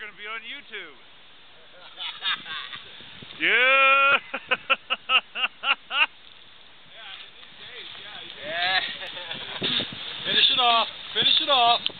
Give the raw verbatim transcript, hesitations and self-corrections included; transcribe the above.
going to be on YouTube. Yeah. Yeah. Finish it off. Finish it off.